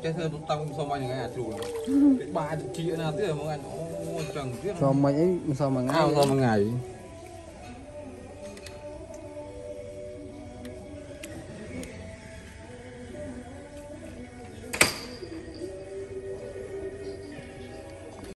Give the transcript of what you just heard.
trái thơ tông xong anh nghe chùi ba chục triệu nào tiếc mà anh chẳng tiếc sao mà ấy sao mà sao mà ngày